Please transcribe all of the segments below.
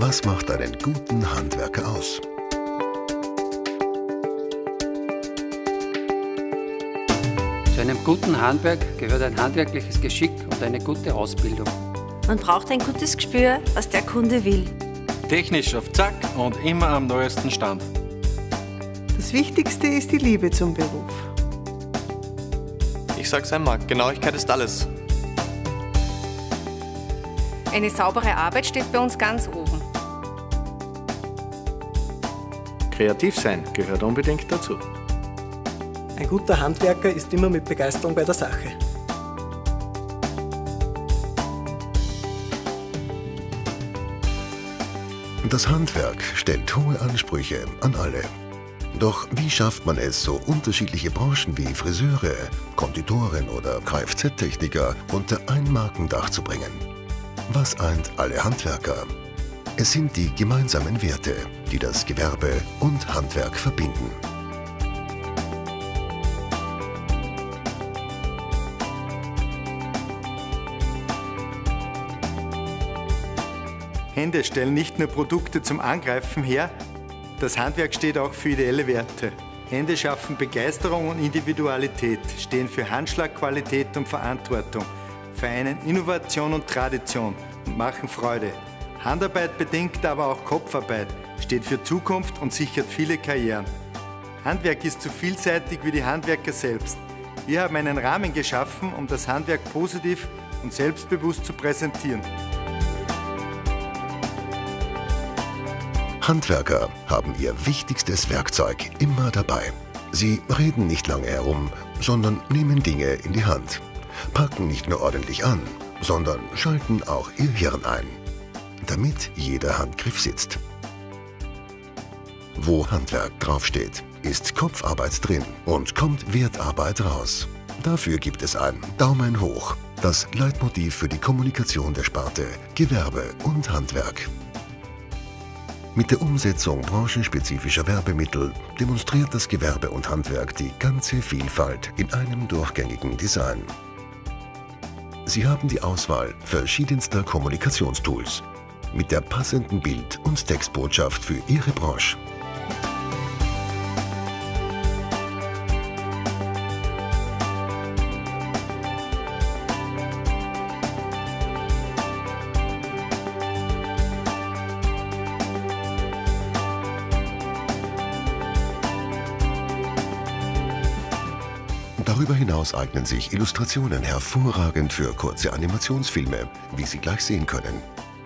Was macht einen guten Handwerker aus? Zu einem guten Handwerk gehört ein handwerkliches Geschick und eine gute Ausbildung. Man braucht ein gutes Gespür, was der Kunde will. Technisch auf Zack und immer am neuesten Stand. Das Wichtigste ist die Liebe zum Beruf. Ich sag's einmal, Genauigkeit ist alles. Eine saubere Arbeit steht bei uns ganz oben. Kreativ sein gehört unbedingt dazu. Ein guter Handwerker ist immer mit Begeisterung bei der Sache. Das Handwerk stellt hohe Ansprüche an alle. Doch wie schafft man es, so unterschiedliche Branchen wie Friseure, Konditoren oder Kfz-Techniker unter ein Markendach zu bringen? Was eint alle Handwerker? Es sind die gemeinsamen Werte, die das Gewerbe und Handwerk verbinden. Hände stellen nicht nur Produkte zum Angreifen her, das Handwerk steht auch für ideelle Werte. Hände schaffen Begeisterung und Individualität, stehen für Handschlagqualität und Verantwortung, vereinen Innovation und Tradition und machen Freude. Handarbeit bedingt aber auch Kopfarbeit, steht für Zukunft und sichert viele Karrieren. Handwerk ist so vielseitig wie die Handwerker selbst. Wir haben einen Rahmen geschaffen, um das Handwerk positiv und selbstbewusst zu präsentieren. Handwerker haben ihr wichtigstes Werkzeug immer dabei. Sie reden nicht lange herum, sondern nehmen Dinge in die Hand. Packen nicht nur ordentlich an, sondern schalten auch ihr Hirn ein, damit jeder Handgriff sitzt. Wo Handwerk draufsteht, ist Kopfarbeit drin und kommt Wertarbeit raus. Dafür gibt es ein Daumen hoch, das Leitmotiv für die Kommunikation der Sparte Gewerbe und Handwerk. Mit der Umsetzung branchenspezifischer Werbemittel demonstriert das Gewerbe und Handwerk die ganze Vielfalt in einem durchgängigen Design. Sie haben die Auswahl verschiedenster Kommunikationstools mit der passenden Bild- und Textbotschaft für Ihre Branche. Darüber hinaus eignen sich Illustrationen hervorragend für kurze Animationsfilme, wie Sie gleich sehen können.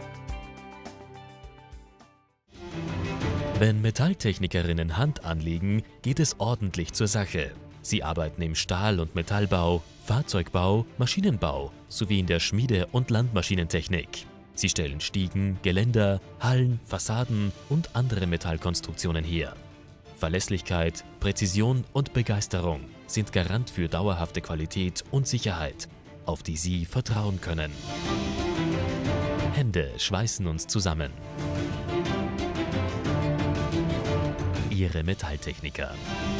Wenn Metalltechnikerinnen Hand anlegen, geht es ordentlich zur Sache. Sie arbeiten im Stahl- und Metallbau, Fahrzeugbau, Maschinenbau sowie in der Schmiede- und Landmaschinentechnik. Sie stellen Stiegen, Geländer, Hallen, Fassaden und andere Metallkonstruktionen her. Verlässlichkeit, Präzision und Begeisterung sind Garant für dauerhafte Qualität und Sicherheit, auf die Sie vertrauen können. Hände schweißen uns zusammen. Ihre Metalltechniker.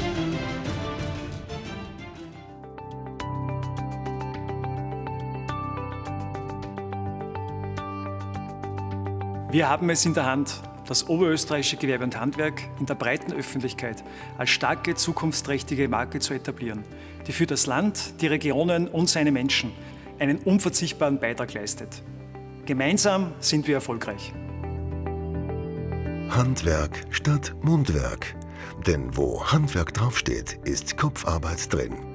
Wir haben es in der Hand, das oberösterreichische Gewerbe und Handwerk in der breiten Öffentlichkeit als starke, zukunftsträchtige Marke zu etablieren, die für das Land, die Regionen und seine Menschen einen unverzichtbaren Beitrag leistet. Gemeinsam sind wir erfolgreich. Handwerk statt Mundwerk. Denn wo Handwerk draufsteht, ist Kopfarbeit drin.